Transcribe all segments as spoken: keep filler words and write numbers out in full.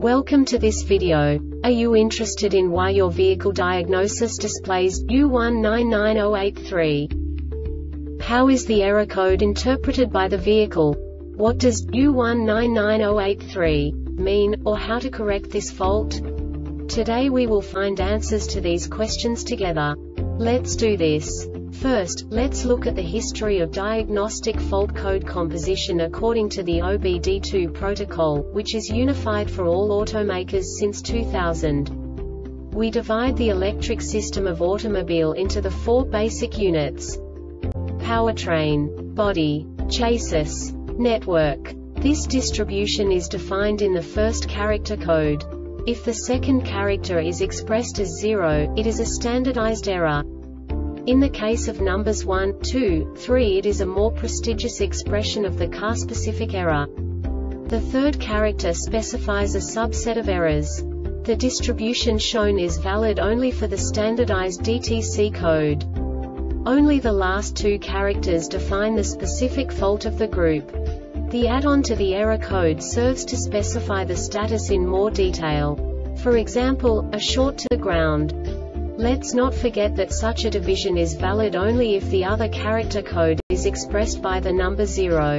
Welcome to this video. Are you interested in why your vehicle diagnosis displays U one nine nine zero eight three? How is the error code interpreted by the vehicle? What does U one nine nine zero eight three mean, or how to correct this fault? Today we will find answers to these questions together. Let's do this. First, let's look at the history of diagnostic fault code composition according to the O B D two protocol, which is unified for all automakers since two thousand. We divide the electric system of automobile into the four basic units: powertrain, body, chassis, network. This distribution is defined in the first character code. If the second character is expressed as zero, it is a standardized error. In the case of numbers one, two, three, it is a more prestigious expression of the car-specific error. The third character specifies a subset of errors. The distribution shown is valid only for the standardized D T C code. Only the last two characters define the specific fault of the group. The add-on to the error code serves to specify the status in more detail. For example, a short to the ground. Let's not forget that such a division is valid only if the other character code is expressed by the number zero.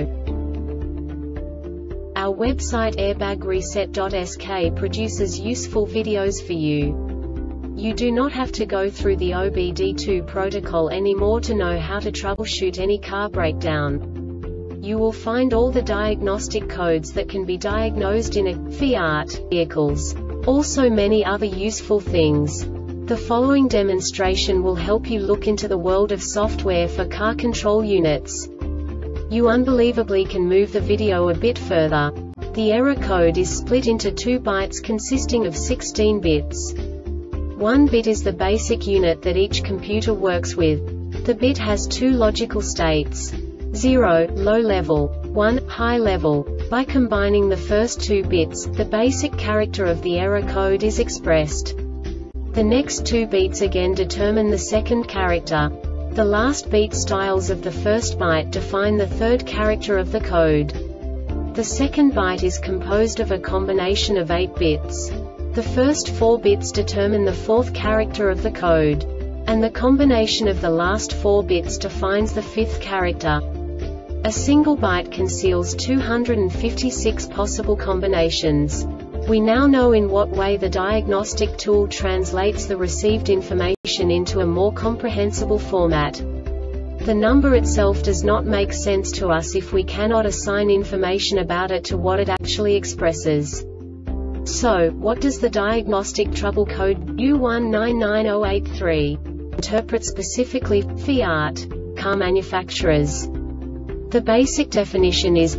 Our website airbag reset dot S K produces useful videos for you. You do not have to go through the O B D two protocol anymore to know how to troubleshoot any car breakdown. You will find all the diagnostic codes that can be diagnosed in a Fiat vehicles. Also many other useful things. The following demonstration will help you look into the world of software for car control units. You unbelievably can move the video a bit further. The error code is split into two bytes consisting of sixteen bits. One bit is the basic unit that each computer works with. The bit has two logical states: zero, low level, one, high level. By combining the first two bits, the basic character of the error code is expressed. The next two beats again determine the second character. The last beat styles of the first byte define the third character of the code. The second byte is composed of a combination of eight bits. The first four bits determine the fourth character of the code. And the combination of the last four bits defines the fifth character. A single byte conceals two hundred fifty-six possible combinations. We now know in what way the diagnostic tool translates the received information into a more comprehensible format. The number itself does not make sense to us if we cannot assign information about it to what it actually expresses. So, what does the diagnostic trouble code U one nine nine zero eight three interpret specifically for Fiat car manufacturers? The basic definition is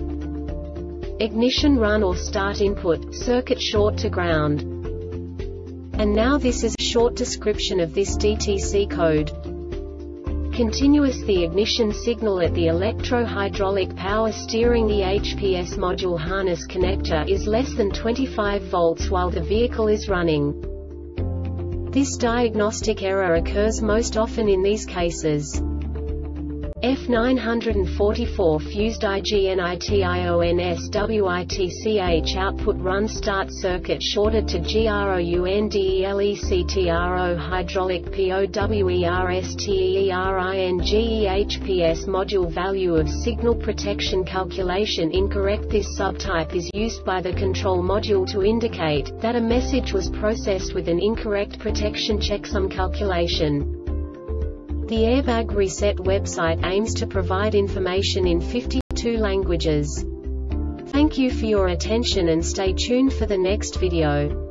ignition run or start input, circuit short to ground. And now this is a short description of this D T C code. Continuous the ignition signal at the electro-hydraulic power steering E H P S module harness connector is less than twenty-five volts while the vehicle is running. This diagnostic error occurs most often in these cases: F nine forty-four fused ignitons witch output run start circuit shorted to groundlectro hydraulic powersteering E H P S module value of signal protection calculation incorrect. This subtype is used by the control module to indicate that a message was processed with an incorrect protection checksum calculation. The Airbag Reset website aims to provide information in fifty-two languages. Thank you for your attention and stay tuned for the next video.